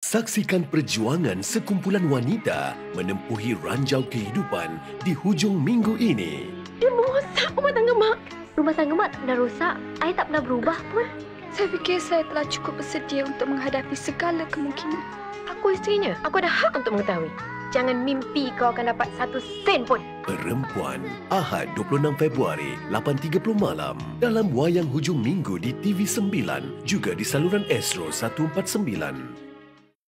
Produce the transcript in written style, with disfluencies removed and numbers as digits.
Saksikan perjuangan sekumpulan wanita menempuhi ranjau kehidupan di hujung minggu ini. Dia merosak rumah tangga Mak. Rumah tangga Mak tak pernah rosak. I tak pernah berubah pun. Saya fikir saya telah cukup bersedia untuk menghadapi segala kemungkinan. Aku isterinya. Aku ada hak untuk mengetahui. Jangan mimpi kau akan dapat 1 sen pun. Perempuan, Ahad 26 Februari, 8.30 malam. Dalam wayang hujung minggu di TV9, juga di saluran Astro 149.